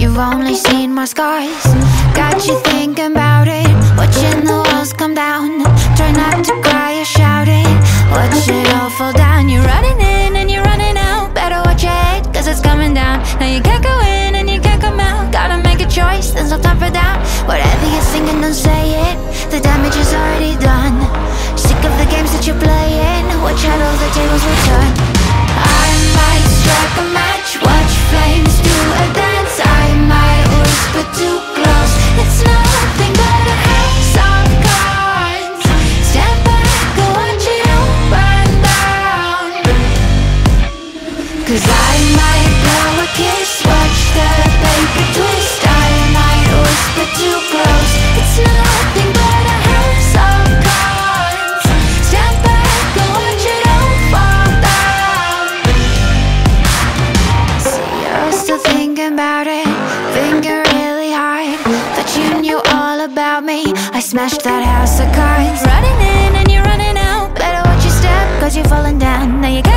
you've only seen my scars. Got you thinking about it, watching the walls come down. Try not to cry or shout it, watch it all fall down. You're running in and you're running out, better watch your head, cause it's coming down. Now you can't go in and you can't come out. Gotta make a choice, there's no time for doubt. Whatever you're thinking, don't say it, the damage is already done. Sick of the games that you're playing, watch how all the tables will turn. I might strike a match, watch flames do a dance. I might whisper too close, it's nothing but a house of cards. Stand back and watch it all burn down. Cause I might blow a kiss, watch the paper twist. I might whisper too close, it's nothing but a house of cards. Stand back and watch it all fall down. See, you're still thinking about it, thinking really hard. Thought you knew all about me, I smashed that house of cards. Running in and you're running out, better watch your step, cause you're falling down. Now you